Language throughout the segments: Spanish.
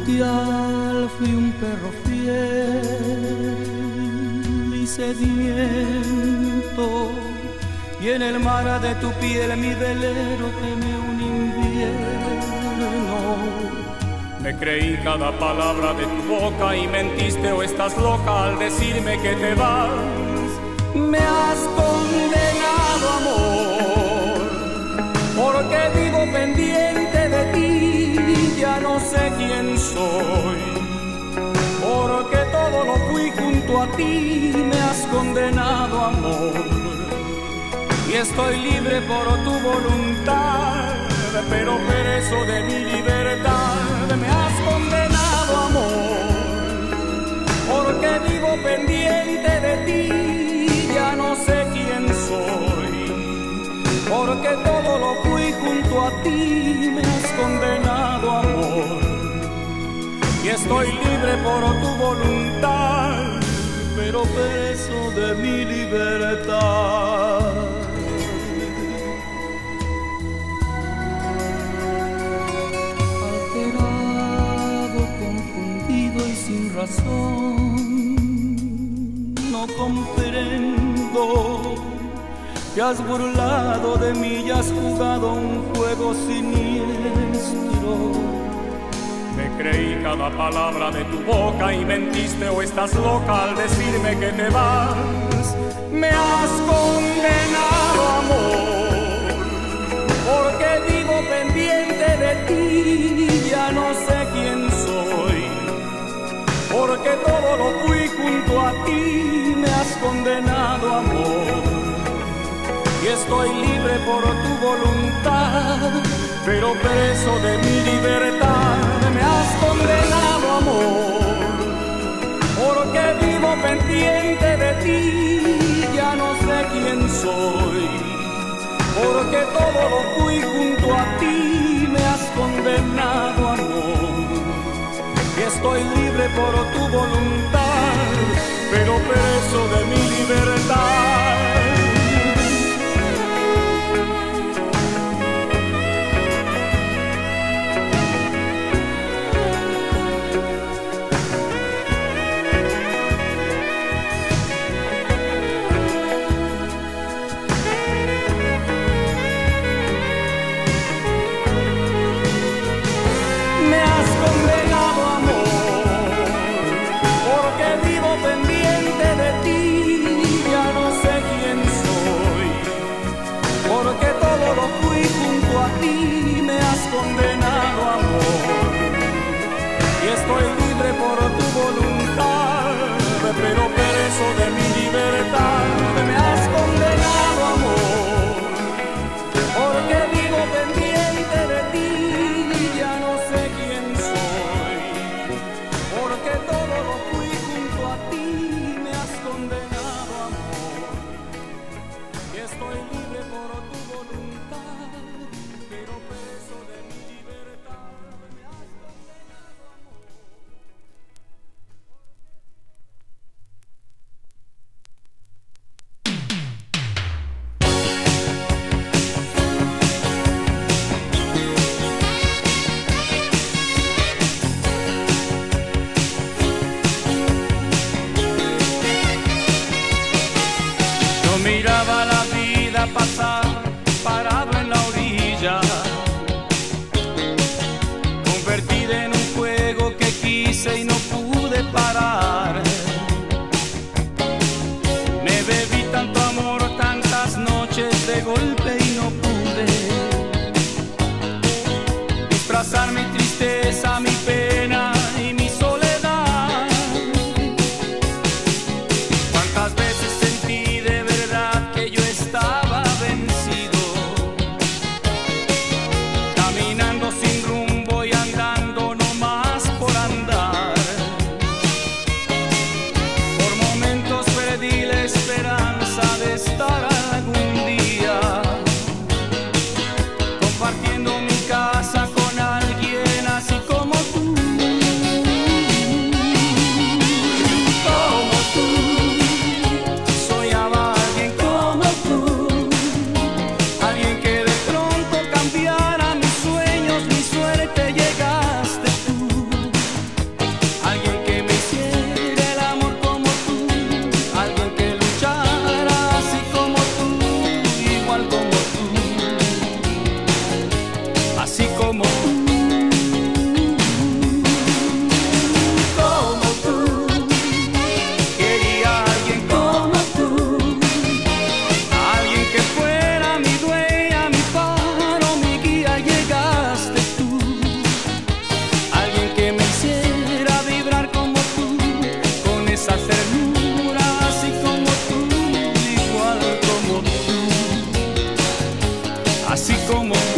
manantial fui un perro fiel y sediento, y en el mar de tu piel mi velero teme un invierno. Me creí cada palabra de tu boca y mentiste o estás loca al decirme que te vas. Me has condenado, amor, porque vivo pendiente de ti, ya no sé quién soy, porque todo lo fui junto a ti. Me has condenado, amor, y estoy libre por tu voluntad, pero perezo de mi libertad. Me has condenado, amor, porque vivo pendiente de ti, ya no sé quién soy, porque todo lo fui junto a ti. Me has condenado, amor, y estoy libre por tu voluntad, pero preso de mi libertad. Alterado, confundido y sin razón, no comprendo. Te has burlado de mí y has jugado un juego siniestro. Me creí cada palabra de tu boca y mentiste o estás loca al decirme que te vas. Me has condenado, amor, porque vivo pendiente de ti, ya no sé quién soy, porque todo lo fui junto a ti. Me has condenado, amor, y estoy libre por tu voluntad, pero preso de mi libertad. Me has condenado, amor, porque vivo pendiente de ti, ya no sé quién soy, porque todo lo fui junto a ti. Me has condenado, amor, y estoy libre por tu voluntad, pero preso de mi libertad. esa ternura, así como tú, igual como tú, así como tú.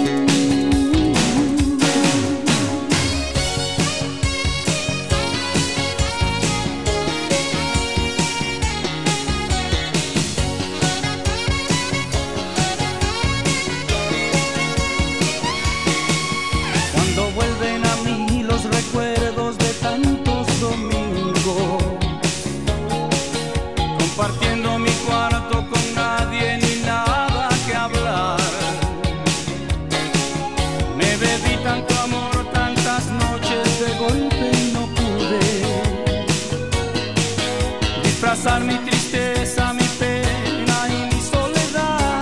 Cuando vuelven a mí los recuerdos de tantos domingos, compartiendo mi cuarto con nadie ni nada que hablar, me bebí tanto amor, tantas noches de golpe y no pude disfrazar mi tristeza, mi pena y mi soledad.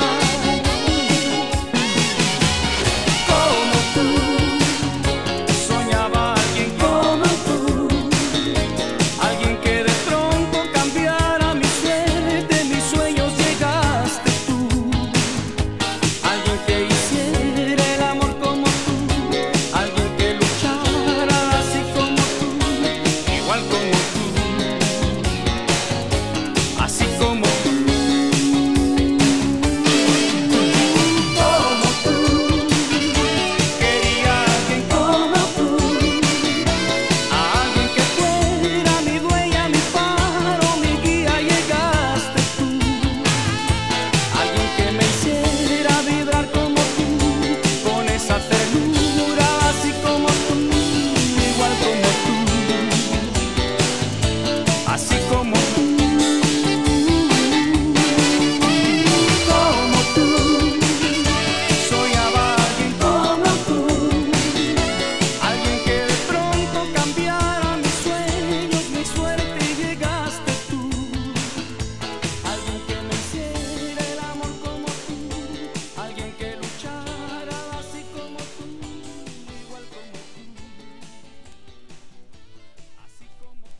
Como tú, soñaba alguien como tú, alguien que de pronto cambiara mi suerte, mis sueños. Llegaste tú, alguien que hiciera el amor como tú, alguien que luchara así como tú, igual como tú, así como tú. Como tú, quería alguien como tú, alguien que fuera mi dueña, mi faro, mi guía. Llegaste tú, alguien que me hiciera vibrar como tú, con esa ternura, así como tú, igual como tú, así como tú. Como tú, soñaba alguien como tú, alguien que de pronto cambiara mis sueños, mi suerte. Y llegaste tú, alguien que me hiciera el amor como tú, alguien que luchara así como tú, igual como tú, así como tú.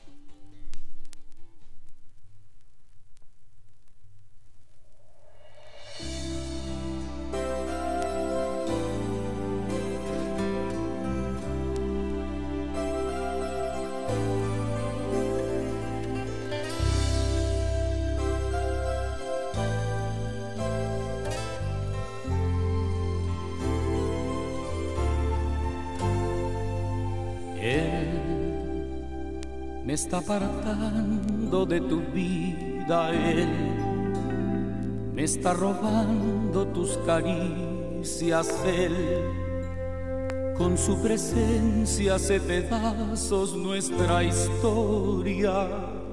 Él me está apartando de tu vida, él me está robando tus caricias, él con su presencia hace pedazos nuestra historia.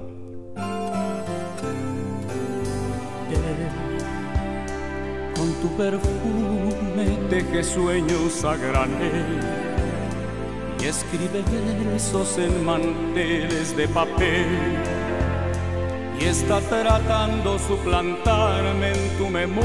Él con tu perfume teje sueños a granel y escribe versos en manteles de papel, y está tratando suplantarme en tu memoria.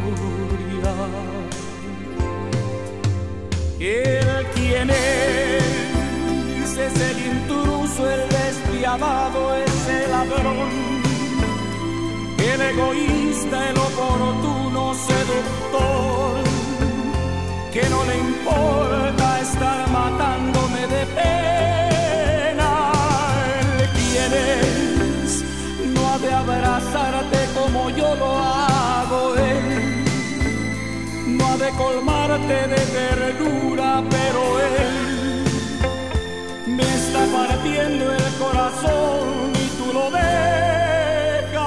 Él, ¿quién es? Es el intruso, el despiadado, es el ladrón, el egoísta, el oportuno seductor, que no le importa estar matándome de pena. Él, ¿quién es? No ha de abrazarte como yo lo hago, él no ha de colmarte de ternura, pero él me está partiendo el corazón y tú lo dejas.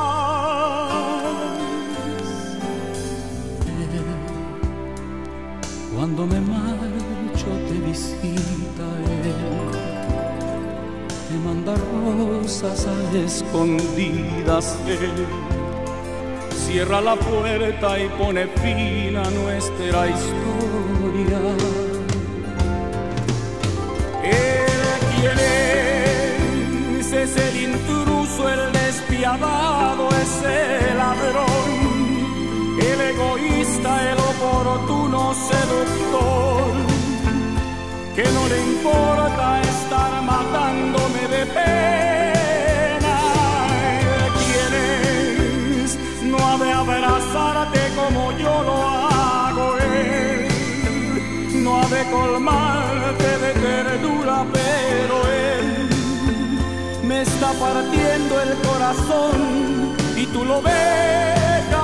Cuando me marcho te visita él, te manda rosas a escondidas, él cierra la puerta y pone fin a nuestra historia. Él, ¿quién es? Es el intruso, el despiadado, es el ladrón, el egoísta, el oportuno seductor, que no le importa estar matándome de pena. ¿Quién es? No ha de abrazarte como yo lo hago, él no ha de colmarte de ternura, pero él me está partiendo el corazón y tú lo ves.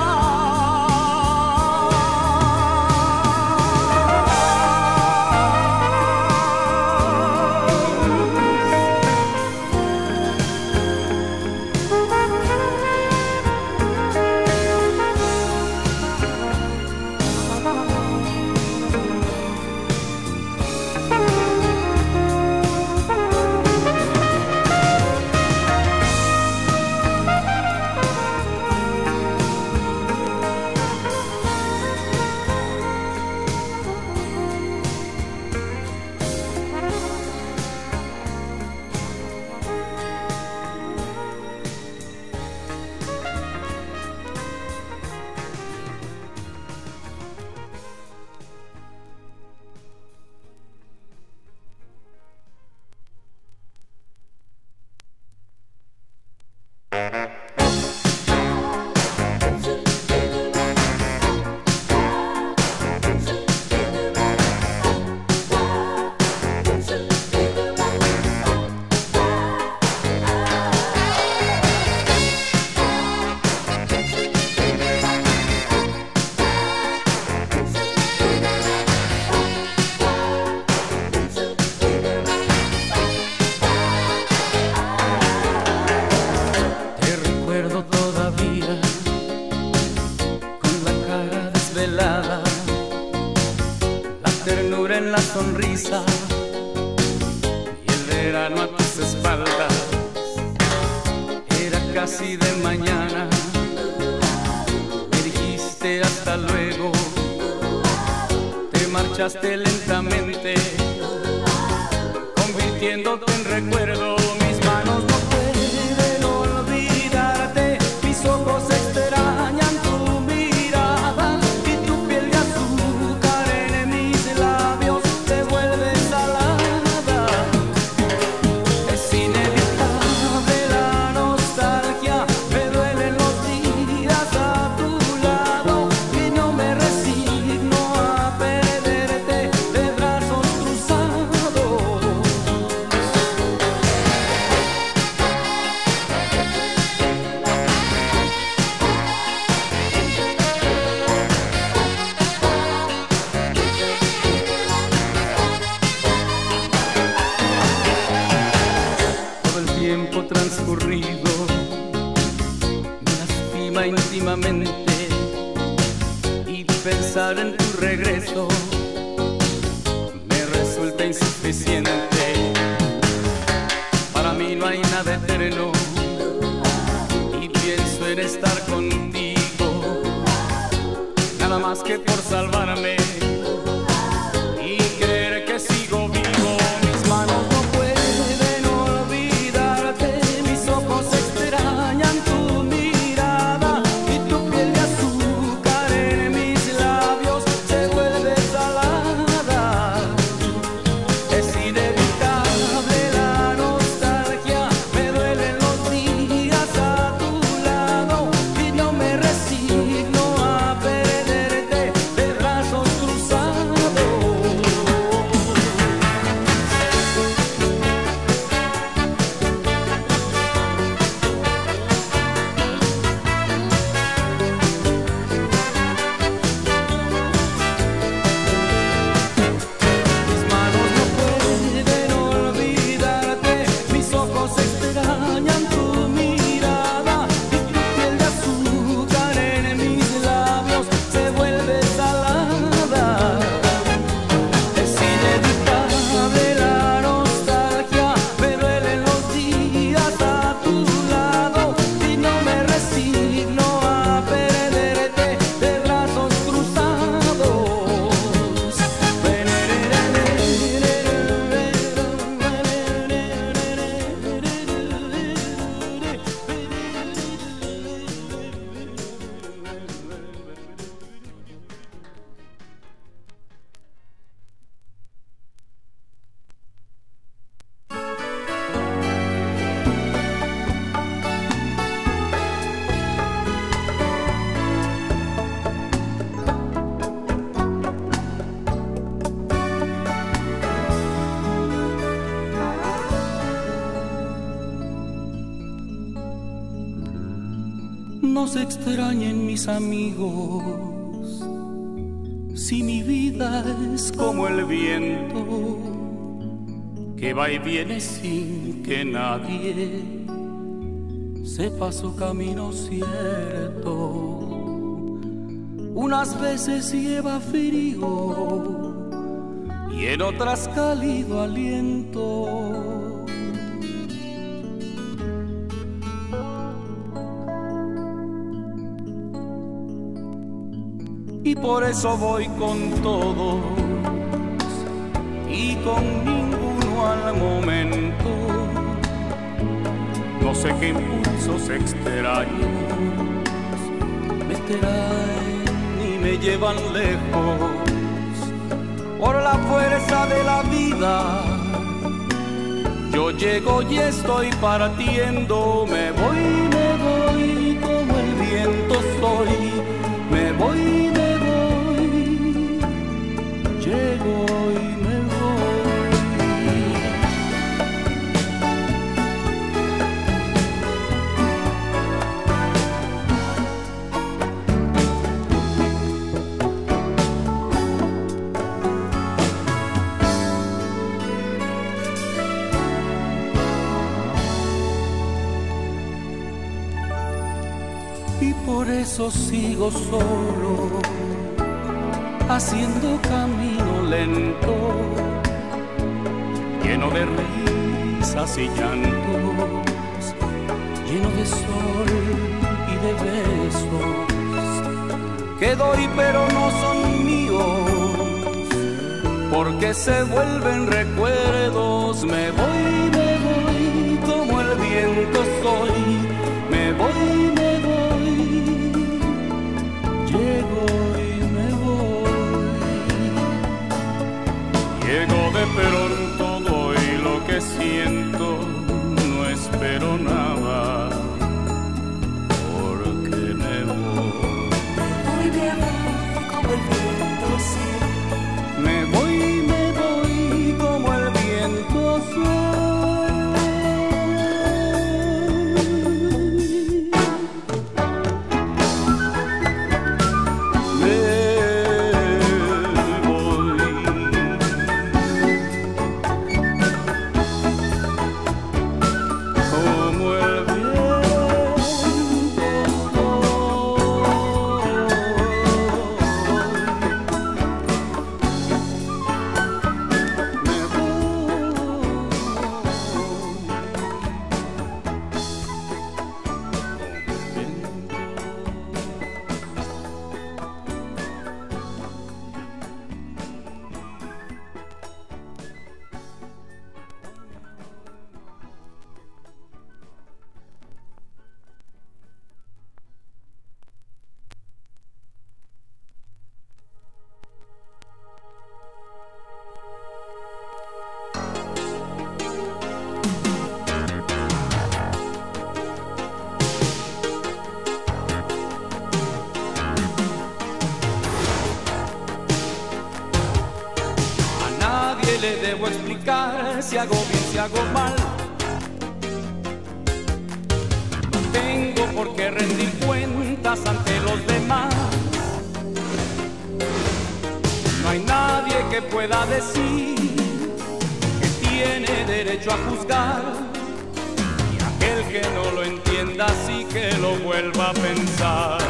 Sonrisa y el verano a tus espaldas. Era casi de mañana, me dijiste hasta luego, te marchaste lentamente, convirtiéndote en recuerdo. Mis manos no pueden olvidarte, mis ojos extrañan tu mirada y tu piel de azúcar en mis labios se vuelve salada. Es inevitable la nostalgia, me duelen los días a tu lado y no me resigno a perderte de brazos cruzados. Todo el tiempo transcurrido me lastima íntimamente y pensar en tu regreso me resulta insuficiente. Para mí no hay nada eterno y pienso en estar contigo, nada más que por salvarme y creer que sigo vivo. Mis manos no pueden olvidarte, mis ojos extrañan tu mirada y tu piel de azúcar en mis labios se vuelve salada. Es inevitable la nostalgia, me duelen los días a tu lado y no me resigno a perderte de brazos cruzados. Mis manos no pueden olvidarte, mis ojos extrañan tu mirada y tu piel de azúcar en mis labios se vuelve salada. Es inevitable la nostalgia, me duelen los días a tu lado y no me resigno a perderte de brazos cruzados. no se extrañen mis amigos, si mi vida es como el viento que va y viene sin que nadie sepa su camino cierto. Unas veces lleva frío y en otras cálido aliento. Y por eso voy con todos y con ninguno al momento. No sé qué impulsos extraños me traen y me llevan lejos. Por la fuerza de la vida yo llego y estoy partiendo. Me voy como el viento soy. Me voy, llego y me y por eso sigo solo, haciendo camino lento, lleno de risas y llantos, lleno de sol y de besos que doy pero no son míos, porque se vuelven recuerdos. Me voy como el viento soy. Me voy, llego y me voy. Llego de pronto y lo que siento no espero nada, porque me voy. Me voy como el viento soy. Me voy como el viento soy. Le debo explicar si hago bien, si hago mal. No tengo por qué rendir cuentas ante los demás. No hay nadie que pueda decir que tiene derecho a juzgar, y aquel que no lo entienda sí que lo vuelva a pensar.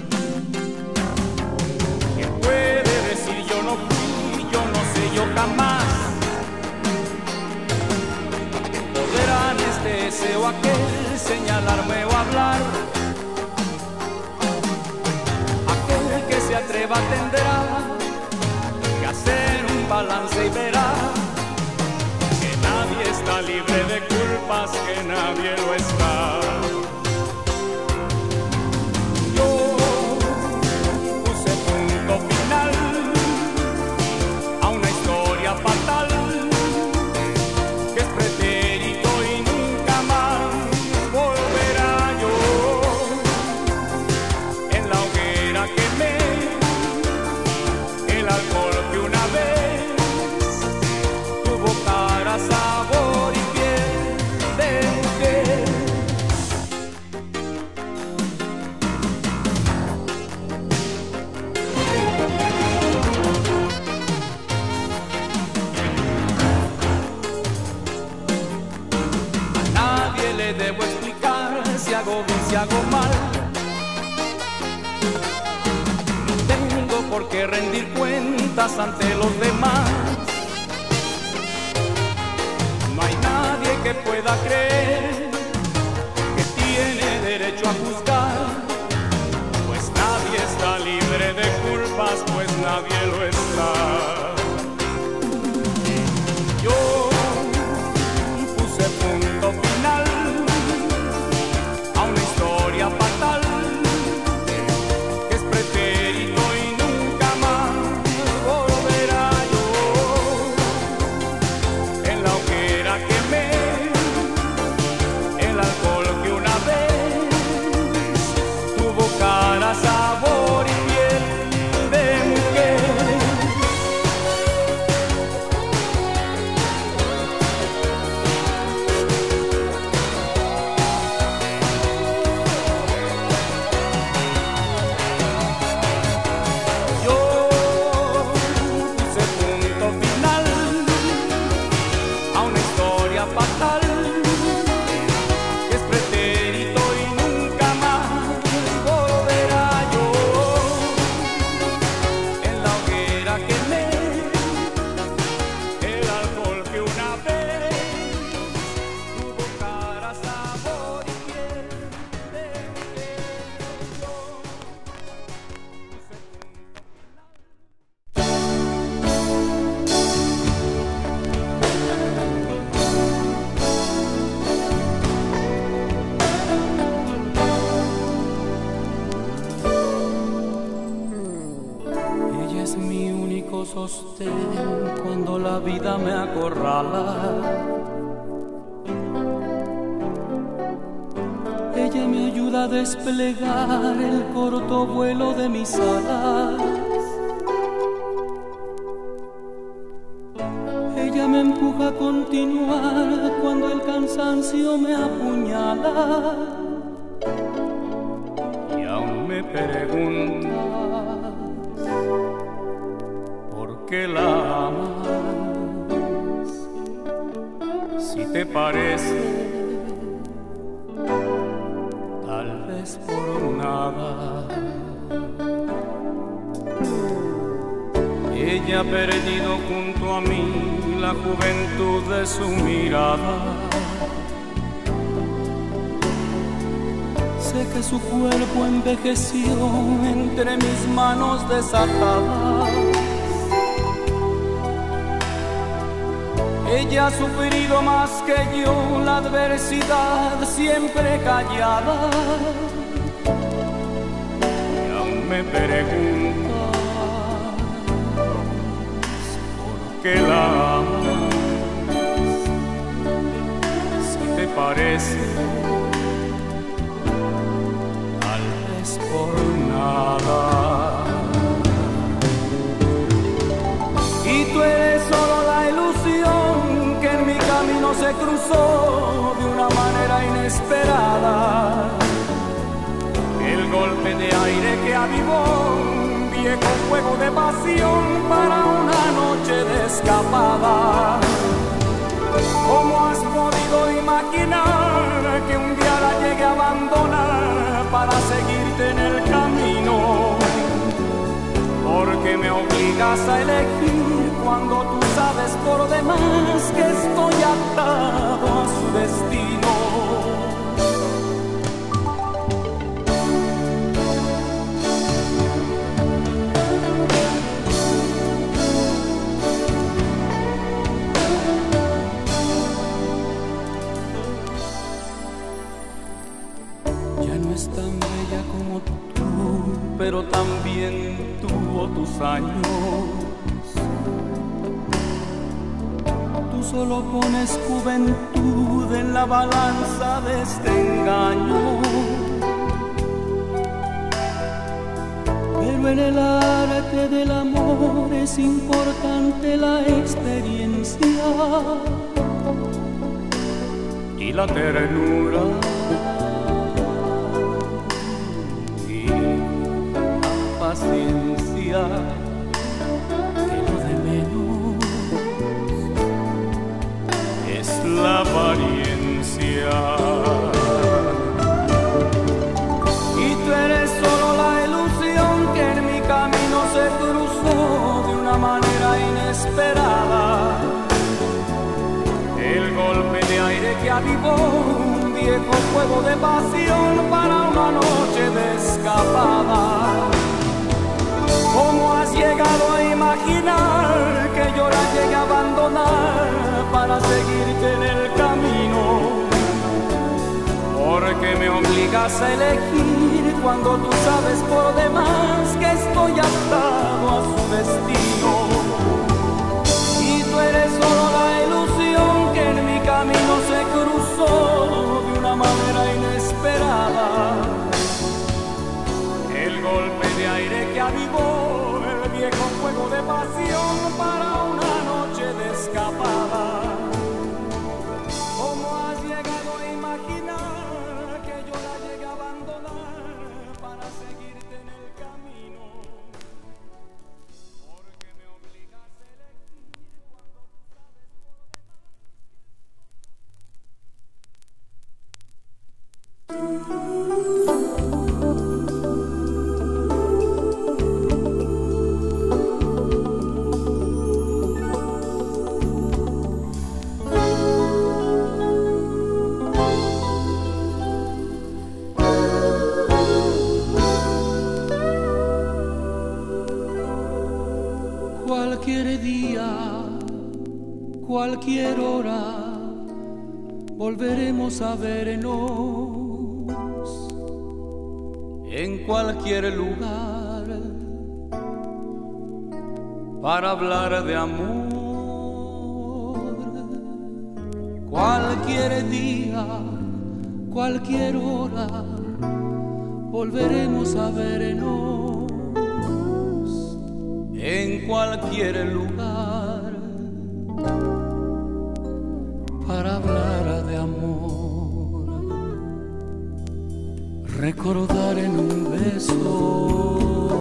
Que puede decir yo no fui, yo no sé, yo jamás. Podrán ese o aquel señalarme o hablar. Aquel que se atreva tendrá que hacer un balance y verá que nadie está libre de culpas, que nadie lo está. Yo puse punto final a una historia fatal que es pretérito y nunca más volverá. Yo en la hoguera quemé el alcohol que una vez tuvo cara, sabor y piel de piel. hago mal. No tengo por qué rendir cuentas ante los demás. No hay nadie que pueda creer que tiene derecho a juzgar, pues nadie está libre de culpas, pues nadie lo está. Yo puse punto final a una historia fatal que es pretérito y nunca más volverá. Yo en la hoguera quemé el alcohol que una vez tuvo cara, sabor y piel de mujer. Fatal, que es pretérito y nunca más volverá. Yo en la hoguera quemé el alcohol que una vez tuvo cara, sabor y piel de mujer. Mi único sostén cuando la vida me acorrala. Ella me ayuda a desplegar el corto vuelo de mis alas. Ella me empuja a continuar cuando el cansancio me apuñala. Y aún me pregunta que la amas, si te parece, tal vez por nada. Ella ha perdido junto a mí la juventud de su mirada. Sé que su cuerpo envejeció entre mis manos desatadas. Ella ha sufrido más que yo la adversidad siempre callada. Y aún me preguntas por qué la amas, si te parece, tal vez por nada. Y tú eres solo la ilusión que en mi camino se cruzó de una manera inesperada. El golpe de aire que avivó un viejo fuego de pasión para una noche de escapada. ¿Cómo has podido imaginar que un día la llegue a abandonar para seguirte en el camino? Porque me obligas a elegir cuando tú sabes por demás que estoy atado a su destino. Ya no es tan bella como tú, pero también tuvo tus años. Tú solo pones juventud en la balanza de este engaño, pero en el arte del amor es importante la experiencia y la ternura. Paciencia, que lo de menos es la apariencia. viejo juego de pasión para una noche de escapada. ¿Cómo has llegado a imaginar que yo la llegué a abandonar para seguirte en el camino? Porque me obligas a elegir cuando tú sabes por demás que estoy atado a su destino. Y tú eres solo la ilusión que en mi camino se cruzó de una manera inesperada. El golpe de aire que avivó el viejo fuego de pasión para una noche de escapada. ¿Cómo has llegado a imaginar que yo la llegué a abandonar para seguirte en el camino? Porque me obligas a elegir cuando tú sabes Cualquier día, cualquier hora, volveremos a vernos en cualquier lugar para hablar de amor. Cualquier día, cualquier hora, volveremos a vernos en cualquier lugar para hablar de amor, recordar en un beso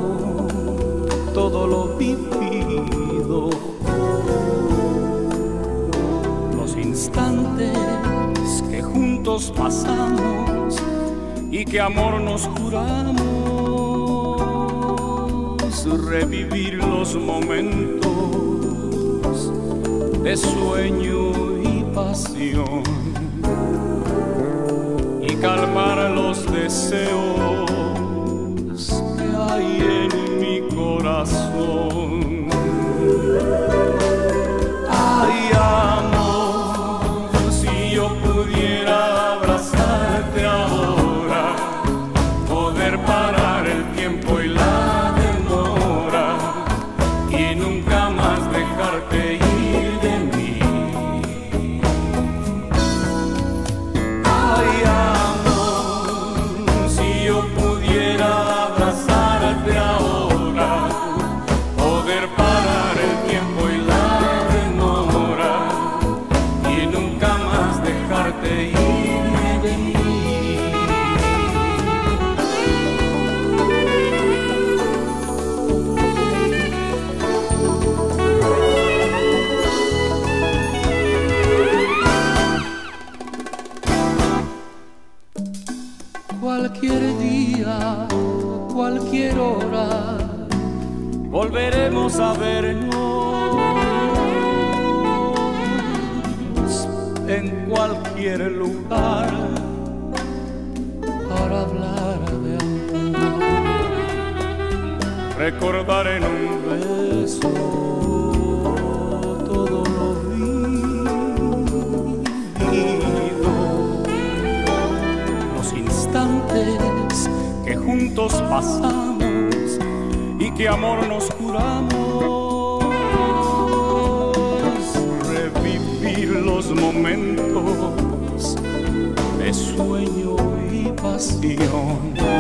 todo lo vivido, los instantes que juntos pasamos y que amor nos juramos. Revivir los momentos de sueño y pasión y calmar los deseos que hay en mi corazón. Ay, amor, si yo pudiera abrazarte ahora, poder parar el tiempo y la ir de mí. Ay, amor, si yo pudiera abrazarte ahora, poder parar el tiempo y la demora y nunca más dejarte ir de mí. Cualquier día, cualquier hora, volveremos a vernos en cualquier lugar para hablar de amor, recordar en un beso todo lo vivido, los instantes que juntos pasamos y que amor nos juramos, revivir los momentos de sueño y pasión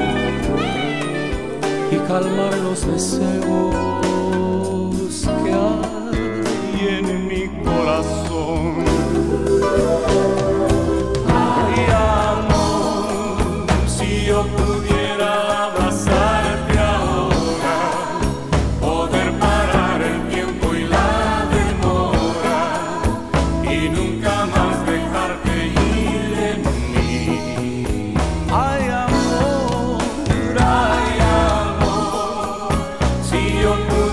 y calmar los deseos que hay en mi corazón. Ay, amor, si yo pudiera abrazarte ahora, poder parar el tiempo y la demora y nunca más dejarte ir de mí. Ay, amor, si yo pudiera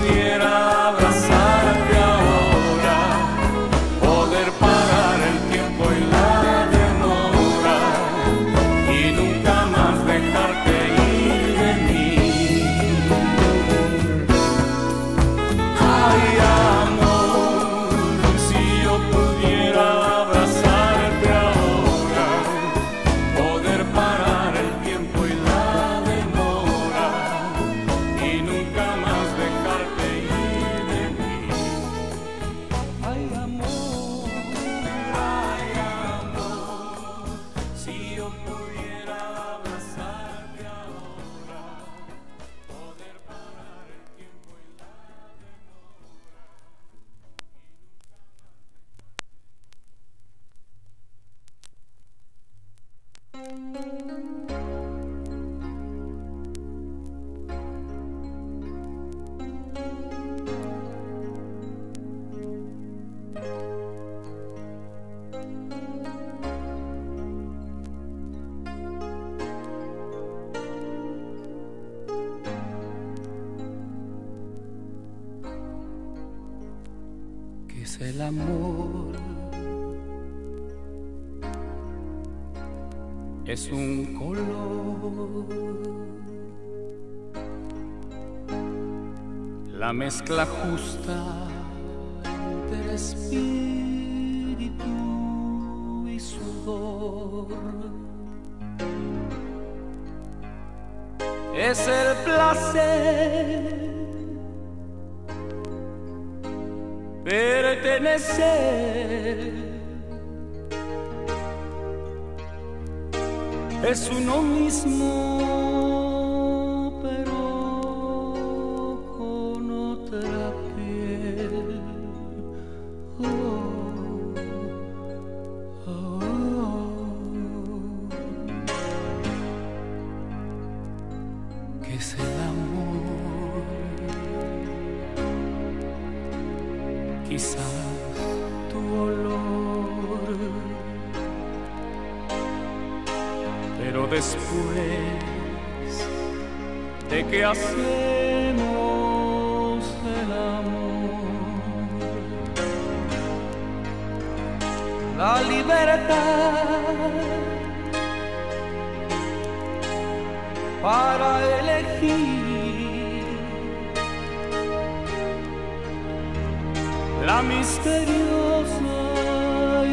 es el amor? Es un color, la mezcla justa entre espíritu y sudor. Es el placer, pertenecer. Es uno mismo, pero con otra piel. Oh, oh, oh. ¿Qué es el amor? Quizás tu olor, pero después de que hacemos el amor, la libertad para elegir, la misteriosa y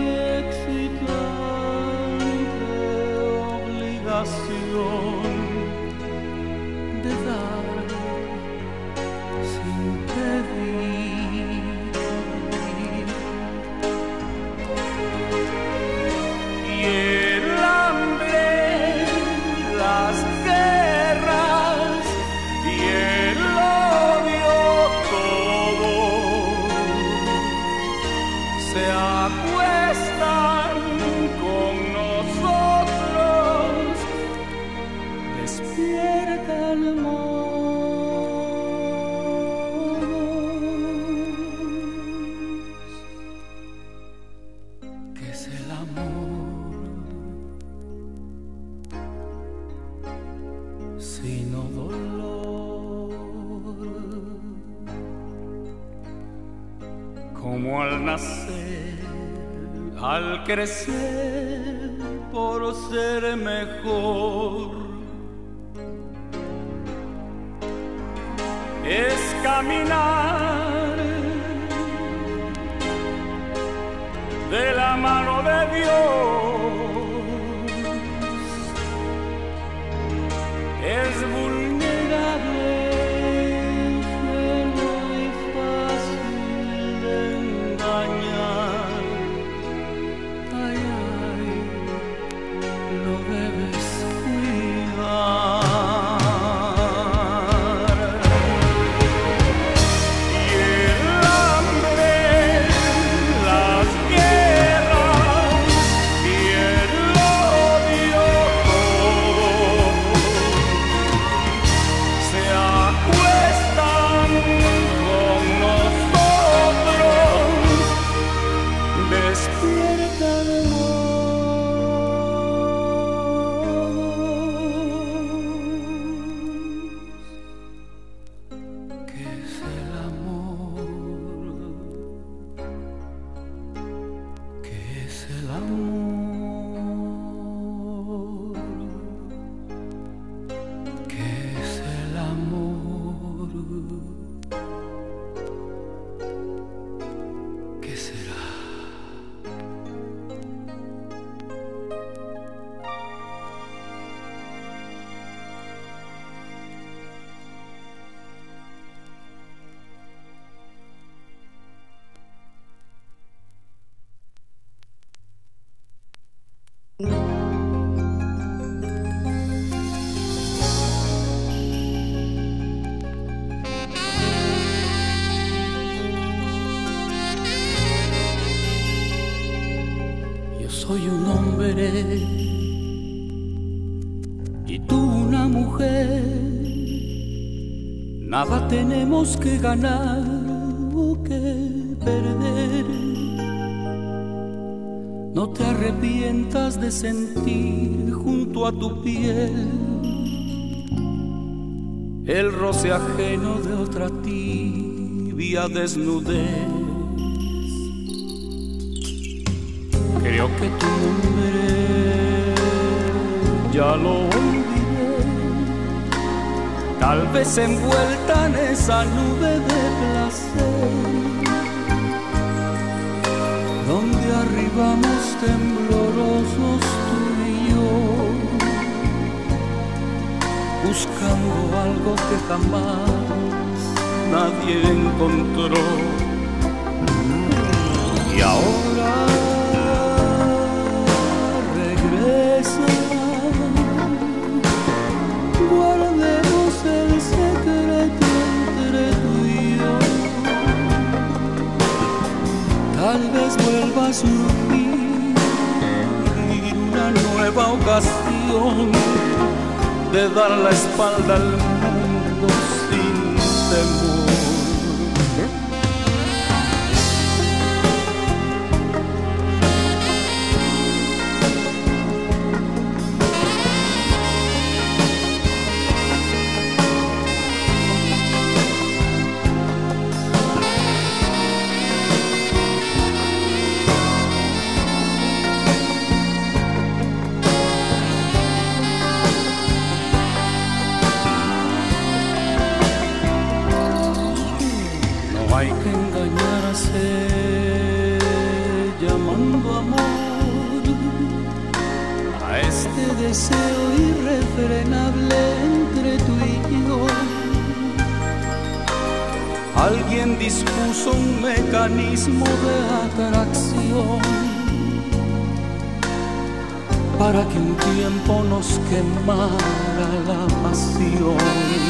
excitante obligación de dar sin pedir. Y el hambre, las guerras y el odio, todo se acuestan con nosotros. Despierta el ¿qué es el amor? Sino dolor, como al nacer, al crecer, por ser mejor. Es caminar de la mano de Dios, es vulnerable, ingenuo y fácil de engañar. Ay, ay, lo debes cuidar. Soy un hombre y tú una mujer, nada tenemos que ganar o que perder. No te arrepientas de sentir junto a tu piel el roce ajeno de otra tibia desnudez. Creo que tu nombre ya lo olvidé, tal vez envuelta en esa nube de placer, donde arribamos temblorosos tú y yo, buscando algo que jamás nadie encontró. Y ahora regresa, guardemos el secreto entre tú y yo. Tal vez vuelva a surgir una nueva ocasión de dar la espalda al mundo sin temor. Hay que engañarse llamando amor a este deseo irrefrenable entre tú y yo. Alguien dispuso un mecanismo de atracción para que un tiempo nos quemara la pasión.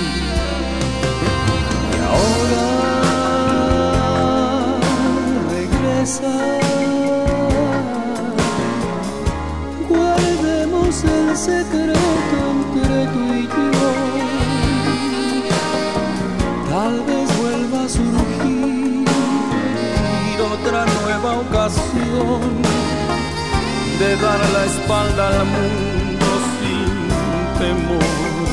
Y ahora guardemos el secreto entre tú y yo. Tal vez vuelva a surgir otra nueva ocasión de dar la espalda al mundo sin temor.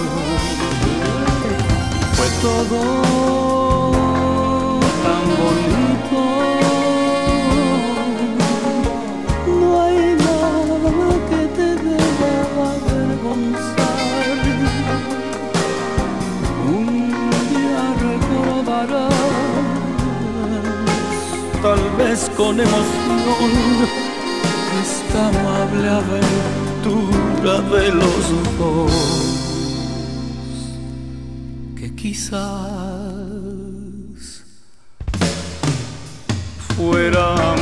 Fue todo tan bonito, tal vez con emoción, esta amable aventura de los dos, que quizás fuera amor.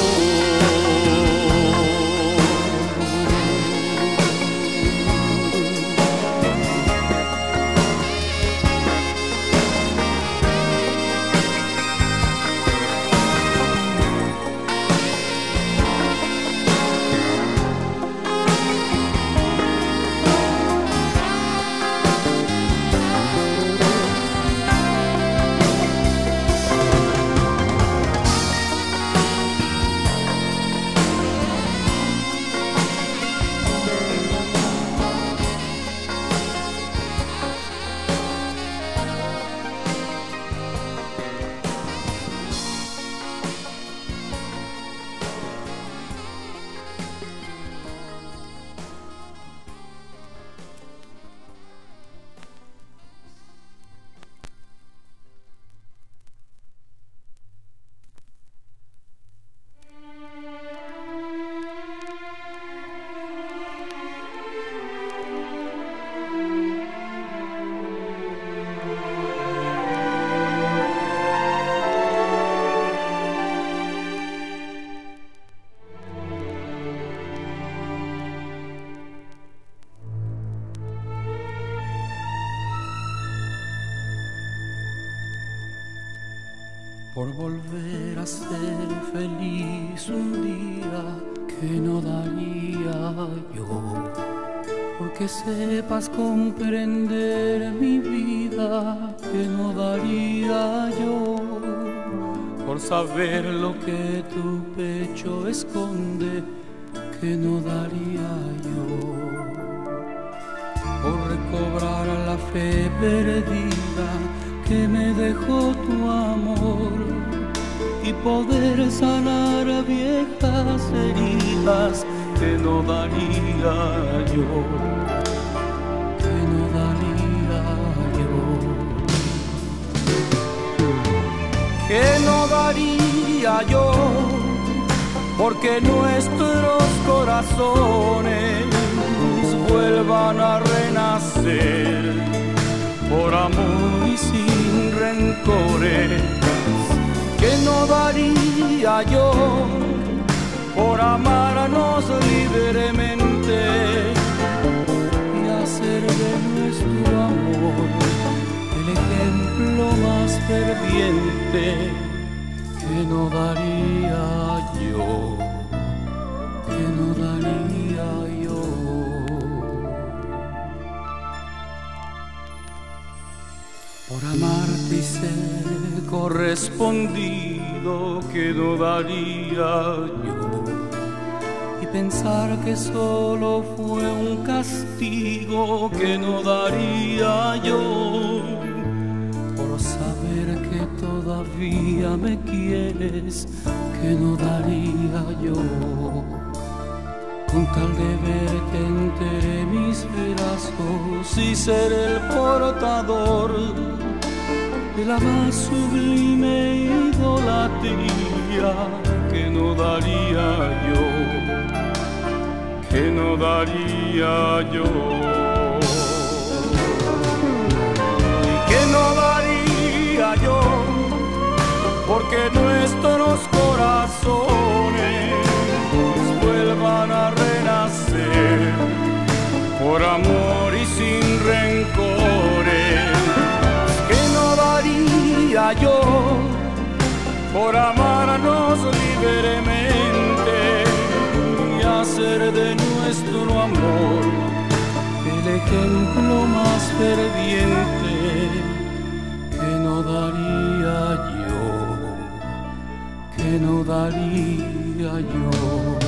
Por volver a ser feliz un día que no daría yo, porque sepas comprender mi vida que no daría yo, por saber lo que tu pecho esconde que no daría yo, por recobrar la fe perdida que me dejó tu amor y y poder sanar viejas heridas que no daría yo, que no daría yo, que no daría yo, porque nuestros corazones vuelvan a renacer por amor y sin rencores. Que no daría yo por amarnos libremente y hacer de nuestro amor el ejemplo más ferviente. Que no daría yo, que no daría yo. Por amarte y ser correspondido, que no daría yo, y pensar que solo fue un castigo, que no daría yo, por saber que todavía me quieres, que no daría yo, con tal de verte entre mis brazos y ser el portador de la más sublime idolatría. Que no daría yo, que no daría yo, y que no daría yo, porque nuestros corazones vuelvan a renacer por amor y sin rencores. Que no daría yo por amarnos libremente y hacer de nuestro amor el ejemplo más ferviente. Que no daría yo, que no daría yo.